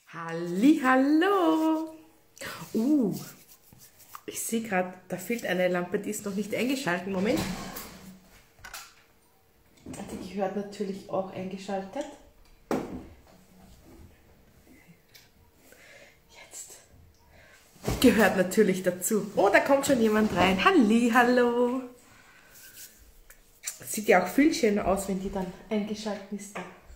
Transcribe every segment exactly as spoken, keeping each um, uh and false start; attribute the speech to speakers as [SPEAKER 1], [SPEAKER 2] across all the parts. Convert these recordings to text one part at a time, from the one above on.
[SPEAKER 1] Hallihallo! Uh, ich sehe gerade, da fehlt eine Lampe, die ist noch nicht eingeschaltet. Moment. Die gehört natürlich auch eingeschaltet. Jetzt. Gehört natürlich dazu. Oh, da kommt schon jemand rein. Hallihallo! Sieht ja auch viel schöner aus, wenn die dann eingeschaltet ist.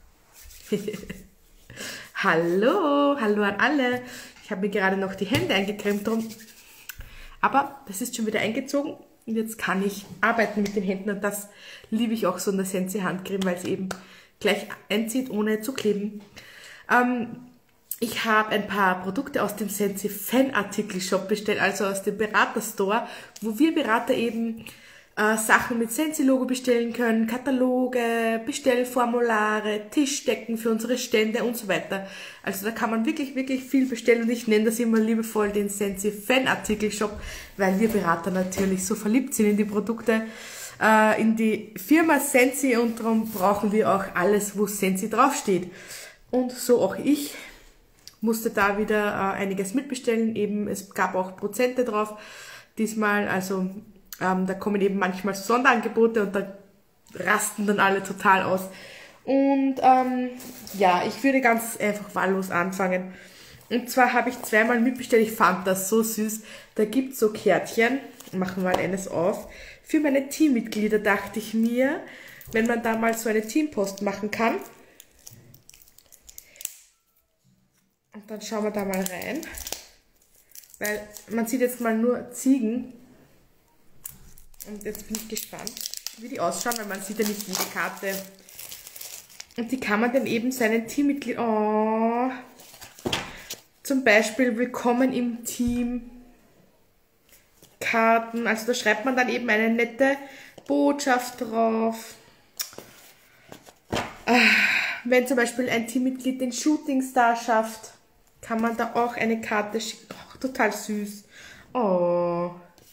[SPEAKER 1] Hallo, hallo an alle. Ich habe mir gerade noch die Hände eingecremt drum. Aber das ist schon wieder eingezogen und jetzt kann ich arbeiten mit den Händen und das liebe ich auch so in der Scentsy Handcreme, weil es eben gleich einzieht, ohne zu kleben. Ähm, ich habe ein paar Produkte aus dem Scentsy Fanartikel Shop bestellt, also aus dem Berater-Store, wo wir Berater eben äh, Sachen mit Scentsy-Logo bestellen können, Kataloge, Bestellformulare, Tischdecken für unsere Stände und so weiter. Also da kann man wirklich, wirklich viel bestellen und ich nenne das immer liebevoll den Scentsy Fanartikel Shop, weil wir Berater natürlich so verliebt sind in die Produkte, äh, in die Firma Scentsy und darum brauchen wir auch alles, wo Scentsy draufsteht. Und so auch ich musste da wieder äh, einiges mitbestellen, eben es gab auch Prozente drauf diesmal, also Ähm, da kommen eben manchmal Sonderangebote und da rasten dann alle total aus. Und ähm, ja, ich würde ganz einfach wahllos anfangen. Und zwar habe ich zweimal mitbestellt, ich fand das so süß. Da gibt es so Kärtchen, machen wir mal eines auf. Für meine Teammitglieder dachte ich mir, wenn man da mal so eine Teampost machen kann. Und dann schauen wir da mal rein. Weil man sieht jetzt mal nur Ziegen. Und jetzt bin ich gespannt, wie die ausschauen, weil man sieht ja nicht jede Karte. Und die kann man dann eben seinen Teammitgliedern, oh, zum Beispiel Willkommen im Team, Karten, also da schreibt man dann eben eine nette Botschaft drauf. Wenn zum Beispiel ein Teammitglied den Shootingstar schafft, kann man da auch eine Karte schicken. Oh, total süß. Oh.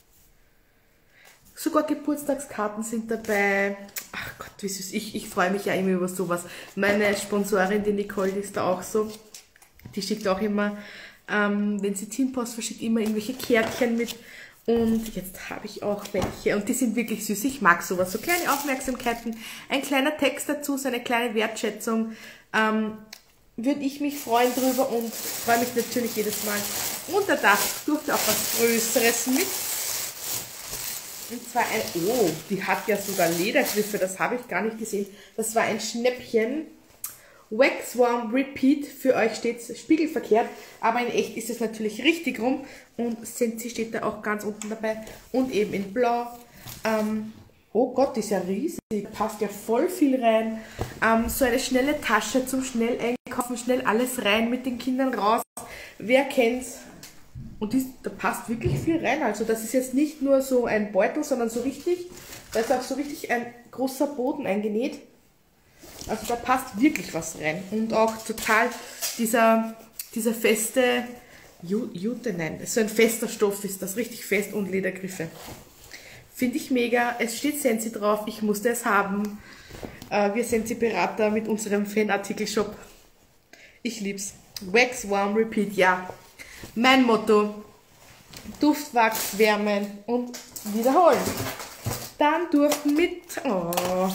[SPEAKER 1] Sogar Geburtstagskarten sind dabei. Ach Gott, wie süß. Ich, ich freue mich ja immer über sowas. Meine Sponsorin, die Nicole, die ist da auch so. Die schickt auch immer, ähm, wenn sie Teampost verschickt, immer irgendwelche Kärtchen mit. Und jetzt habe ich auch welche. Und die sind wirklich süß. Ich mag sowas. So kleine Aufmerksamkeiten, ein kleiner Text dazu, so eine kleine Wertschätzung. Ähm, würde ich mich freuen drüber und freue mich natürlich jedes Mal. Und da durfte auch was Größeres mit. Und zwar ein, oh, die hat ja sogar Ledergriffe, das habe ich gar nicht gesehen. Das war ein Schnäppchen. Wax Warm Repeat, für euch steht es spiegelverkehrt, aber in echt ist es natürlich richtig rum. Und Scentsy steht da auch ganz unten dabei und eben in blau. Ähm, oh Gott, die ist ja riesig, da passt ja voll viel rein. Ähm, so eine schnelle Tasche zum schnell einkaufen, schnell alles rein, mit den Kindern raus. Wer kennt's? Und die, da passt wirklich viel rein. Also das ist jetzt nicht nur so ein Beutel, sondern so richtig, da ist auch so richtig ein großer Boden eingenäht. Also da passt wirklich was rein. Und auch total dieser, dieser feste Jute, nein, so ein fester Stoff ist das, richtig fest und Ledergriffe. Finde ich mega. Es steht Scentsy drauf, ich musste es haben. Äh, wir Scentsy-Berater mit unserem Fanartikel-Shop. Ich lieb's. Wax Warm Repeat, ja. Mein Motto, Duftwachs wärmen und wiederholen. Dann durften mit oh,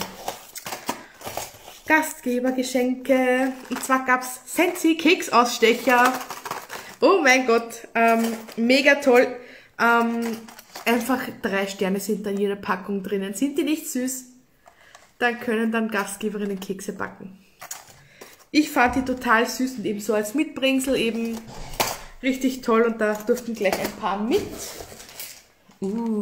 [SPEAKER 1] Gastgebergeschenke, und zwar gab es Scentsy Keksausstecher. Oh mein Gott, ähm, mega toll. Ähm, einfach drei Sterne sind da in jeder Packung drinnen. Sind die nicht süß? Dann können dann Gastgeberinnen Kekse backen. Ich fand die total süß und eben so als Mitbringsel eben richtig toll und da durften gleich ein paar mit. Uh.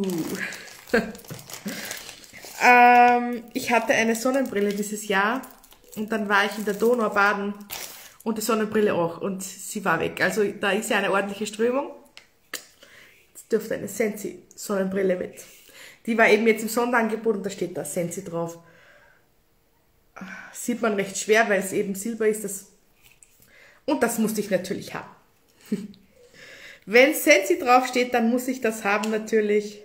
[SPEAKER 1] ähm, ich hatte eine Sonnenbrille dieses Jahr und dann war ich in der Donau baden und die Sonnenbrille auch und sie war weg. Also da ist ja eine ordentliche Strömung. Jetzt dürfte eine Scentsy Sonnenbrille mit. Die war eben jetzt im Sonderangebot und da steht da Scentsy drauf. Sieht man recht schwer, weil es eben Silber ist. Das und das musste ich natürlich haben. Wenn Scentsy draufsteht, dann muss ich das haben natürlich.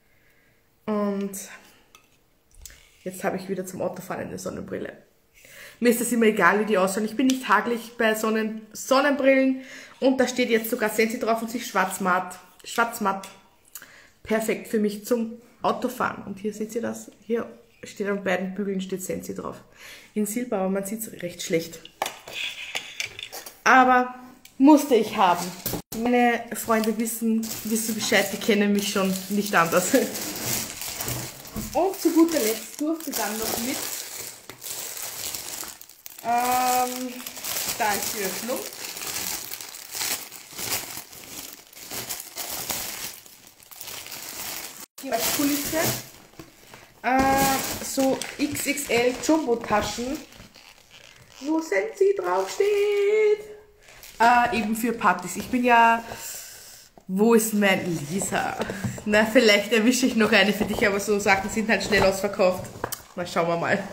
[SPEAKER 1] Und jetzt habe ich wieder zum Autofahren eine Sonnenbrille. Mir ist das immer egal, wie die ausschauen. Ich bin nicht hagelig bei Sonnen Sonnenbrillen. Und da steht jetzt sogar Sensi drauf und sich schwarz-matt. Schwarz-matt. Perfekt für mich zum Autofahren. Und hier seht ihr das. Hier steht an beiden Bügeln steht Sensi drauf. In Silber, aber man sieht es recht schlecht. Aber musste ich haben. Meine Freunde wissen, wissen Bescheid, die kennen mich schon nicht anders. Und zu guter Letzt durfte dann noch mit, ähm, da ist die Öffnung. Die als Kulisse, äh, so X X L Jumbo-Taschen, wo Sensi draufsteht. Äh, eben für Partys. Ich bin ja... Wo ist mein Lisa? Na, vielleicht erwische ich noch eine für dich, aber so Sachen sind halt schnell ausverkauft. Na, schauen wir mal.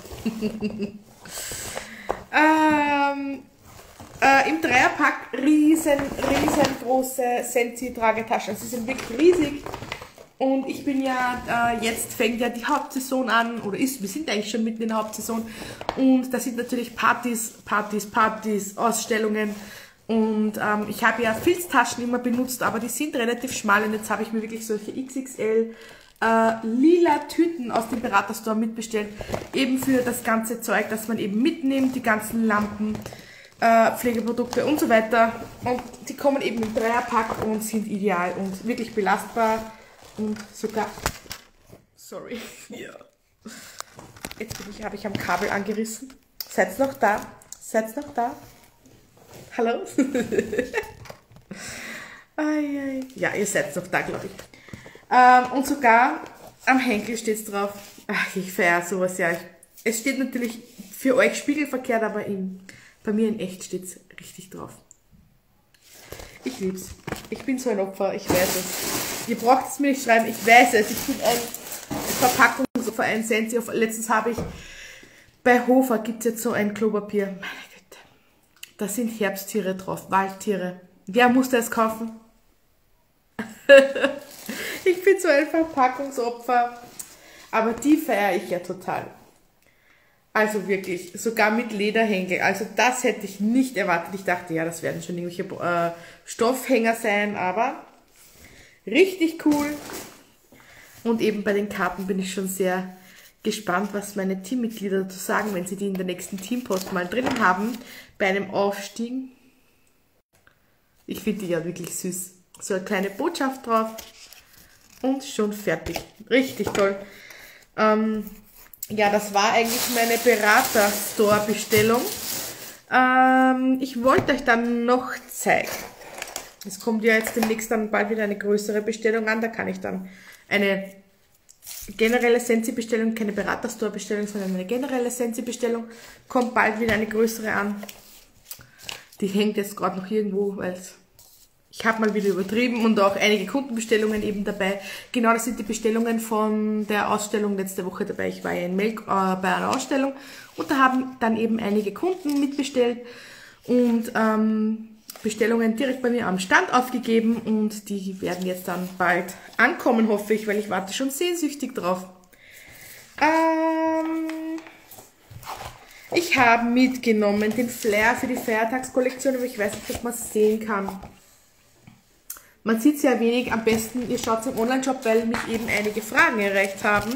[SPEAKER 1] ähm, äh, Im Dreierpack riesen, riesengroße Sensi-Tragetaschen. Sie sind wirklich riesig. Und ich bin ja, äh, jetzt fängt ja die Hauptsaison an, oder ist, wir sind eigentlich schon mitten in der Hauptsaison. Und da sind natürlich Partys, Partys, Partys, Ausstellungen. Und ähm, ich habe ja Filztaschen immer benutzt, aber die sind relativ schmal. Und jetzt habe ich mir wirklich solche X X L äh, lila Tüten aus dem Beraterstore mitbestellt. Eben für das ganze Zeug, das man eben mitnimmt, die ganzen Lampen, äh, Pflegeprodukte und so weiter. Und die kommen eben im Dreierpack und sind ideal und wirklich belastbar. Und sogar... Sorry. Ja. Jetzt bin ich, habe ich am Kabel angerissen. Seid noch da? Seid noch da? Hallo? ai, ai. Ja, ihr seid noch da, glaube ich. Ähm, und sogar am Henkel steht es drauf. Ach, ich verehre sowas ja. Es steht natürlich für euch spiegelverkehrt, aber in, bei mir in echt steht es richtig drauf. Ich lieb's. Ich bin so ein Opfer, ich weiß es. Ihr braucht es mir nicht schreiben, ich weiß es. Ich bin ein Verpackung so für einen Sensi. Letztens habe ich bei Hofer gibt es jetzt so ein Klopapier. Meine Güte. Da sind Herbsttiere drauf, Waldtiere. Wer musste es kaufen? Ich bin so ein Verpackungsopfer. Aber die feiere ich ja total. Also wirklich, sogar mit Lederhänge. Also das hätte ich nicht erwartet. Ich dachte, ja, das werden schon irgendwelche äh, Stoffhänger sein, aber richtig cool. Und eben bei den Karten bin ich schon sehr gespannt, was meine Teammitglieder dazu sagen, wenn sie die in der nächsten Teampost mal drinnen haben, bei einem Aufstieg. Ich finde die ja wirklich süß. So eine kleine Botschaft drauf und schon fertig. Richtig toll. Ähm, ja, das war eigentlich meine Berater-Store-Bestellung. Ähm, ich wollte euch dann noch zeigen. Es kommt ja jetzt demnächst dann bald wieder eine größere Bestellung an. Da kann ich dann eine generelle Sensi-Bestellung, keine Berater-Store-Bestellung, sondern eine generelle Sensi-Bestellung. Kommt bald wieder eine größere an. Die hängt jetzt gerade noch irgendwo, weil ich habe mal wieder übertrieben und auch einige Kundenbestellungen eben dabei. Genau, das sind die Bestellungen von der Ausstellung letzte Woche dabei. Ich war ja in Melk äh, bei einer Ausstellung und da haben dann eben einige Kunden mitbestellt und ähm, Bestellungen direkt bei mir am Stand aufgegeben und die werden jetzt dann bald ankommen, hoffe ich, weil ich warte schon sehnsüchtig drauf. Ähm, ich habe mitgenommen den Flair für die Feiertagskollektion, aber ich weiß nicht, ob man es sehen kann. Man sieht sehr wenig, am besten ihr schaut es im Online-Shop, weil mich eben einige Fragen erreicht haben.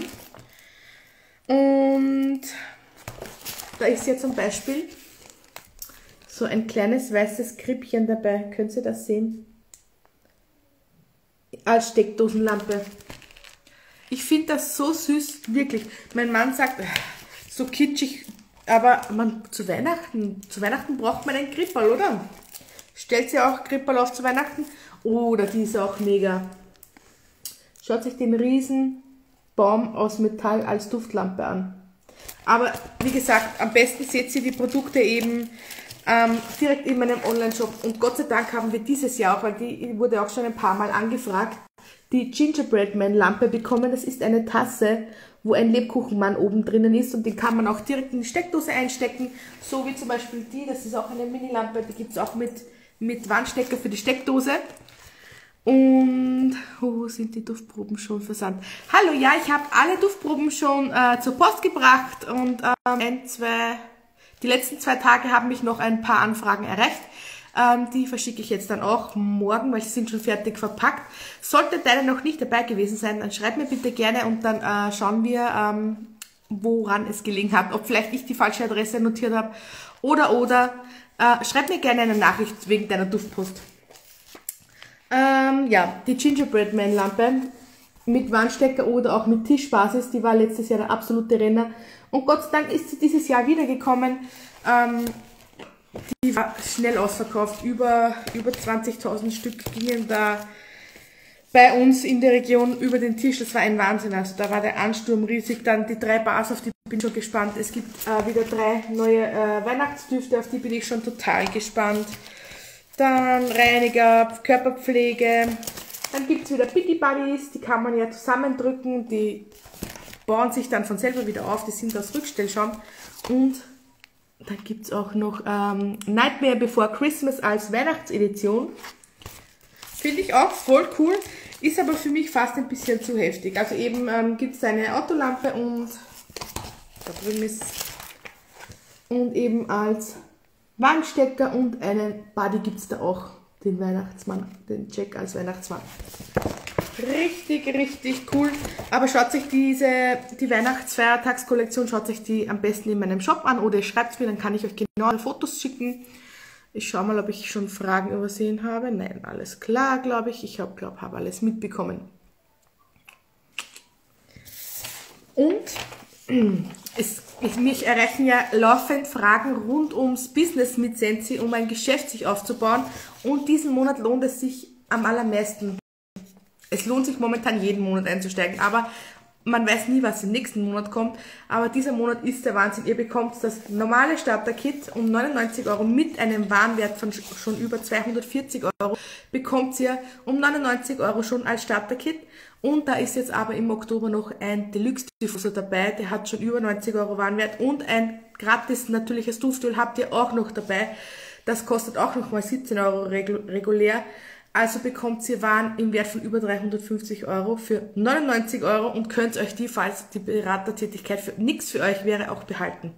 [SPEAKER 1] Und da ist ja zum Beispiel so ein kleines weißes Krippchen dabei. Könnt ihr das sehen? Als Steckdosenlampe. Ich finde das so süß, wirklich. Mein Mann sagt, so kitschig, aber man, zu Weihnachten, zu Weihnachten braucht man ein Kripperl, oder? Stellt ihr auch Kripperl auf zu Weihnachten? Oder die ist auch mega. Schaut sich den riesen Baum aus Metall als Duftlampe an. Aber wie gesagt, am besten seht ihr die Produkte eben ähm, direkt in meinem Online-Shop. Und Gott sei Dank haben wir dieses Jahr auch, weil die wurde auch schon ein paar Mal angefragt, die Gingerbread Man Lampe bekommen. Das ist eine Tasse, wo ein Lebkuchenmann oben drinnen ist und den kann man auch direkt in die Steckdose einstecken. So wie zum Beispiel die, das ist auch eine Mini-Lampe, die gibt es auch mit, mit Wandstecker für die Steckdose. Und wo sind die Duftproben schon versandt? Hallo, ja, ich habe alle Duftproben schon äh, zur Post gebracht und ähm, ein, zwei, Die letzten zwei Tage haben mich noch ein paar Anfragen erreicht. Ähm, die verschicke ich jetzt dann auch morgen, weil sie sind schon fertig verpackt. Sollte deine noch nicht dabei gewesen sein, dann schreib mir bitte gerne und dann äh, schauen wir, ähm, woran es gelegen hat. Ob vielleicht ich die falsche Adresse notiert habe oder, oder. Äh, schreib mir gerne eine Nachricht wegen deiner Duftpost. Ähm, ja, die Gingerbread Man Lampe mit Wandstecker oder auch mit Tischbasis, die war letztes Jahr der absolute Renner. Und Gott sei Dank ist sie dieses Jahr wiedergekommen. Ähm, die war schnell ausverkauft. Über, über zwanzigtausend Stück gingen da bei uns in der Region über den Tisch. Das war ein Wahnsinn. Also da war der Ansturm riesig. Dann die drei Bars, auf die bin ich schon gespannt. Es gibt äh, wieder drei neue äh, Weihnachtsdüfte, auf die bin ich schon total gespannt. Dann Reiniger, Körperpflege. Dann gibt es wieder Bitty Buddies, die kann man ja zusammendrücken. Die bauen sich dann von selber wieder auf. Die sind aus Rückstellschaum. Und dann gibt es auch noch ähm, Nightmare Before Christmas als Weihnachtsedition. Finde ich auch voll cool. Ist aber für mich fast ein bisschen zu heftig. Also eben ähm, gibt es eine Autolampe und da drüben ist und eben als Wandstecker und einen Buddy gibt es da auch, den Weihnachtsmann, den Jack als Weihnachtsmann. Richtig, richtig cool. Aber schaut euch diese, die Weihnachtsfeiertagskollektion, schaut euch die am besten in meinem Shop an oder ihr schreibt es mir, dann kann ich euch genaue Fotos schicken. Ich schaue mal, ob ich schon Fragen übersehen habe. Nein, alles klar, glaube ich. Ich habe, glaube, habe alles mitbekommen. Und es, ich, mich erreichen ja laufend Fragen rund ums Business mit Scentsy, um ein Geschäft sich aufzubauen. Und diesen Monat lohnt es sich am allermeisten. Es lohnt sich momentan jeden Monat einzusteigen, aber man weiß nie, was im nächsten Monat kommt. Aber dieser Monat ist der Wahnsinn. Ihr bekommt das normale Starter-Kit um neunundneunzig Euro mit einem Warenwert von schon über zweihundertvierzig Euro. Bekommt ihr um neunundneunzig Euro schon als Starter-Kit. Und da ist jetzt aber im Oktober noch ein Deluxe-Diffusor dabei. Der hat schon über neunzig Euro Warenwert. Und ein gratis natürliches Duftöl habt ihr auch noch dabei. Das kostet auch nochmal siebzehn Euro regulär. Also bekommt ihr Waren im Wert von über dreihundertfünfzig Euro für neunundneunzig Euro und könnt euch die, falls die Beratertätigkeit für nichts für euch wäre, auch behalten.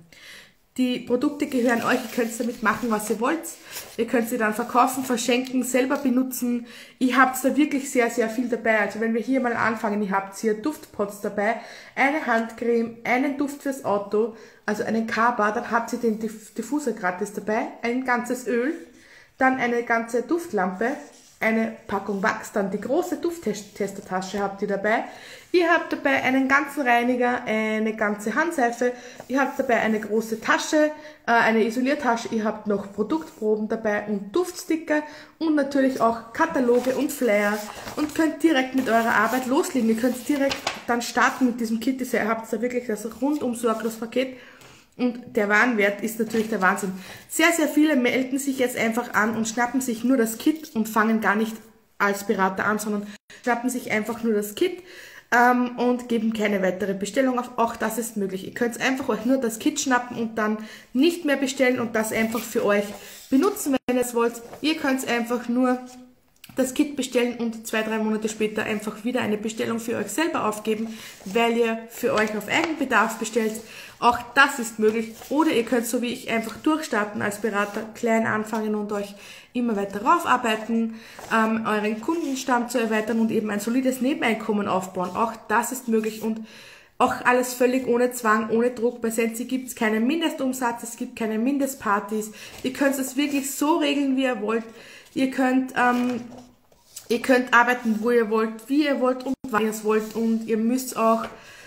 [SPEAKER 1] Die Produkte gehören euch, ihr könnt damit machen, was ihr wollt. Ihr könnt sie dann verkaufen, verschenken, selber benutzen. Ihr habt da wirklich sehr, sehr viel dabei. Also wenn wir hier mal anfangen, ihr habt hier Duftpots dabei, eine Handcreme, einen Duft fürs Auto, also einen Car-Bar, dann habt ihr den Diffuser gratis dabei, ein ganzes Öl, dann eine ganze Duftlampe, eine Packung Wachs, dann die große Dufttestertasche habt ihr dabei. Ihr habt dabei einen ganzen Reiniger, eine ganze Handseife, ihr habt dabei eine große Tasche, eine Isoliertasche, ihr habt noch Produktproben dabei und Duftsticker und natürlich auch Kataloge und Flyer und könnt direkt mit eurer Arbeit loslegen. Ihr könnt direkt dann starten mit diesem Kit. Ihr habt da wirklich das rundum sorglos Paket. Und der Warenwert ist natürlich der Wahnsinn. Sehr, sehr viele melden sich jetzt einfach an und schnappen sich nur das Kit und fangen gar nicht als Berater an, sondern schnappen sich einfach nur das Kit ähm, und geben keine weitere Bestellung auf. Auch das ist möglich. Ihr könnt einfach euch nur das Kit schnappen und dann nicht mehr bestellen und das einfach für euch benutzen, wenn ihr es wollt. Ihr könnt einfach nur das Kit bestellen und zwei, drei Monate später einfach wieder eine Bestellung für euch selber aufgeben, weil ihr für euch auf Eigenbedarf bestellt. Auch das ist möglich. Oder ihr könnt so wie ich einfach durchstarten als Berater, klein anfangen und euch immer weiter raufarbeiten, ähm, euren Kundenstamm zu erweitern und eben ein solides Nebeneinkommen aufbauen. Auch das ist möglich und auch alles völlig ohne Zwang, ohne Druck. Bei Scentsy gibt es keinen Mindestumsatz, es gibt keine Mindestpartys. Ihr könnt es wirklich so regeln, wie ihr wollt. Ihr könnt, ähm, ihr könnt arbeiten, wo ihr wollt, wie ihr wollt und wann ihr es wollt. Und ihr müsst auch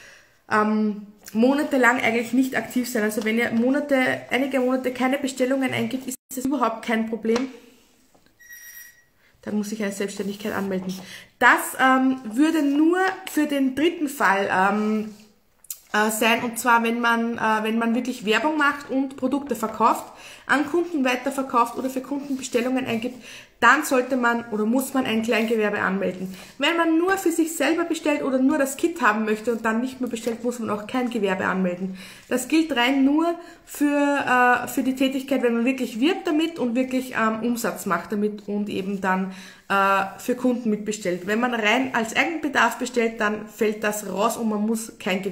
[SPEAKER 1] ähm, monatelang eigentlich nicht aktiv sein. Also wenn ihr Monate, einige Monate keine Bestellungen eingibt, ist das überhaupt kein Problem. Dann muss ich eine Selbstständigkeit anmelden. Das ähm, würde nur für den dritten Fall ähm, äh, sein, und zwar wenn man, äh, wenn man wirklich Werbung macht und Produkte verkauft, an Kunden weiterverkauft oder für Kundenbestellungen eingibt, dann sollte man oder muss man ein Kleingewerbe anmelden. Wenn man nur für sich selber bestellt oder nur das Kit haben möchte und dann nicht mehr bestellt, muss man auch kein Gewerbe anmelden. Das gilt rein nur für, äh, für die Tätigkeit, wenn man wirklich wirbt damit und wirklich ähm, Umsatz macht damit und eben dann äh, für Kunden mitbestellt. Wenn man rein als Eigenbedarf bestellt, dann fällt das raus und man muss kein Gewerbe anmelden.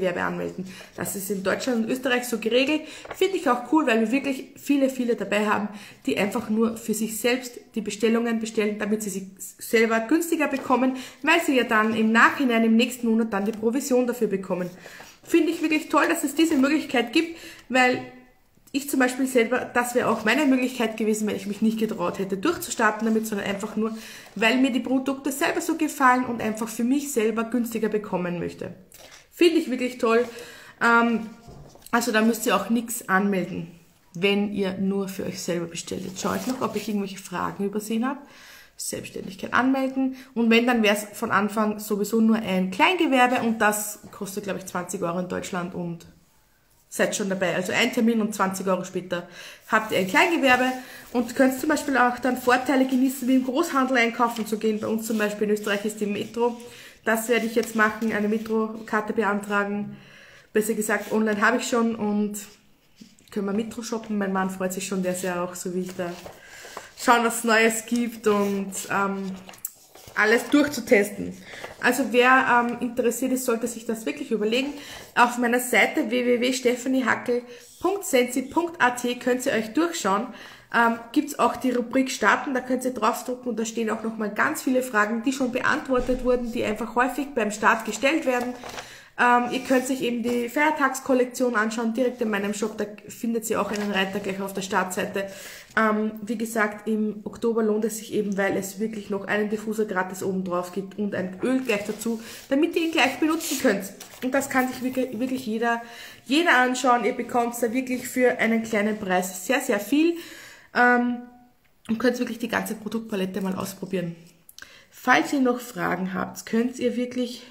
[SPEAKER 1] anmelden. Das ist in Deutschland und Österreich so geregelt. Finde ich auch cool, weil wir wirklich viele, viele dabei haben, die einfach nur für sich selbst die Bestellungen bestellen, damit sie sich selber günstiger bekommen, weil sie ja dann im Nachhinein, im nächsten Monat dann die Provision dafür bekommen. Finde ich wirklich toll, dass es diese Möglichkeit gibt, weil ich zum Beispiel selber, das wäre auch meine Möglichkeit gewesen, wenn ich mich nicht getraut hätte, durchzustarten damit, sondern einfach nur, weil mir die Produkte selber so gefallen und einfach für mich selber günstiger bekommen möchte. Finde ich wirklich toll. Ähm, also da müsst ihr auch nichts anmelden, wenn ihr nur für euch selber bestellt. Jetzt schaue ich noch, ob ich irgendwelche Fragen übersehen habe. Selbstständigkeit anmelden. Und wenn, dann wäre es von Anfang sowieso nur ein Kleingewerbe und das kostet, glaube ich, zwanzig Euro in Deutschland und seid schon dabei. Also ein Termin und zwanzig Euro später habt ihr ein Kleingewerbe und könnt zum Beispiel auch dann Vorteile genießen, wie im Großhandel einkaufen zu gehen. Bei uns zum Beispiel in Österreich ist die Metro. Das werde ich jetzt machen, eine Metro-Karte beantragen. Besser gesagt, online habe ich schon und können wir Metro shoppen. Mein Mann freut sich schon, der ist ja auch so wie ich da schauen, was es Neues gibt und ähm, alles durchzutesten. Also wer ähm, interessiert ist, sollte sich das wirklich überlegen. Auf meiner Seite w w w punkt stephaniehackel punkt sensi punkt a t könnt ihr euch durchschauen. Ähm, gibt es auch die Rubrik Starten, da könnt ihr draufdrücken und da stehen auch nochmal ganz viele Fragen, die schon beantwortet wurden, die einfach häufig beim Start gestellt werden. Ähm, ihr könnt sich eben die Feiertagskollektion anschauen, direkt in meinem Shop, da findet ihr auch einen Reiter gleich auf der Startseite. Ähm, wie gesagt, im Oktober lohnt es sich eben, weil es wirklich noch einen Diffuser gratis oben drauf gibt und ein Öl gleich dazu, damit ihr ihn gleich benutzen könnt. Und das kann sich wirklich, wirklich jeder, jeder anschauen. Ihr bekommt da wirklich für einen kleinen Preis sehr, sehr viel ähm, und könnt wirklich die ganze Produktpalette mal ausprobieren. Falls ihr noch Fragen habt, könnt ihr wirklich,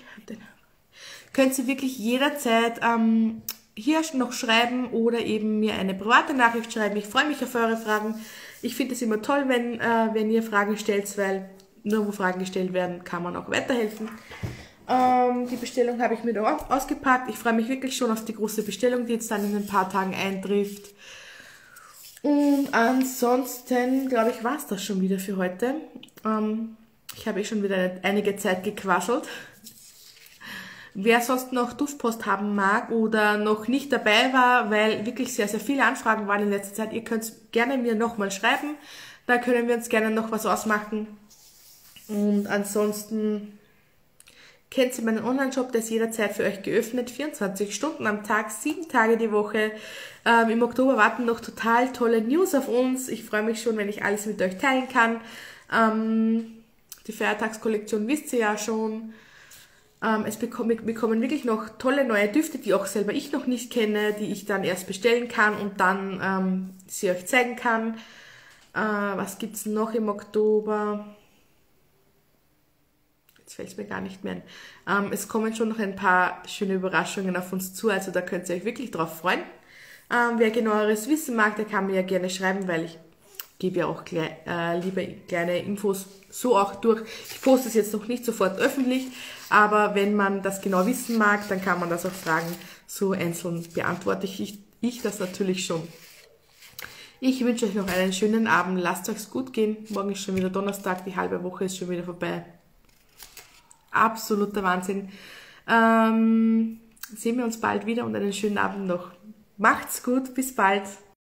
[SPEAKER 1] könnt ihr wirklich jederzeit ähm, hier noch schreiben oder eben mir eine private Nachricht schreiben. Ich freue mich auf eure Fragen. Ich finde es immer toll, wenn, äh, wenn ihr Fragen stellt, weil nur wo Fragen gestellt werden, kann man auch weiterhelfen. Ähm, die Bestellung habe ich mir da ausgepackt. Ich freue mich wirklich schon auf die große Bestellung, die jetzt dann in ein paar Tagen eintrifft. Und ansonsten, glaube ich, war es das schon wieder für heute. Ähm, ich habe eh schon wieder eine, einige Zeit gequasselt. Wer sonst noch Duftpost haben mag oder noch nicht dabei war, weil wirklich sehr, sehr viele Anfragen waren in letzter Zeit, ihr könnt gerne mir nochmal schreiben, da können wir uns gerne noch was ausmachen. Und ansonsten kennt ihr meinen Online-Shop, der ist jederzeit für euch geöffnet, vierundzwanzig Stunden am Tag, sieben Tage die Woche. Ähm, Im Oktober warten noch total tolle News auf uns. Ich freue mich schon, wenn ich alles mit euch teilen kann. Ähm, die Feiertagskollektion wisst ihr ja schon. Ähm, es bekommen, bekommen wirklich noch tolle neue Düfte, die auch selber ich noch nicht kenne, die ich dann erst bestellen kann und dann ähm, sie euch zeigen kann. Äh, was gibt's noch im Oktober? Jetzt fällt es mir gar nicht mehr ein. Ähm, es kommen schon noch ein paar schöne Überraschungen auf uns zu, also da könnt ihr euch wirklich drauf freuen. Ähm, wer genaueres wissen mag, der kann mir ja gerne schreiben, weil ich gebe ja auch klei äh, lieber kleine Infos so auch durch. Ich poste es jetzt noch nicht sofort öffentlich, aber wenn man das genau wissen mag, dann kann man das auch fragen. So einzeln beantworte ich, ich das natürlich schon. Ich wünsche euch noch einen schönen Abend. Lasst euch gut gehen. Morgen ist schon wieder Donnerstag, die halbe Woche ist schon wieder vorbei. Absoluter Wahnsinn. Ähm, sehen wir uns bald wieder und einen schönen Abend noch. Macht's gut, bis bald.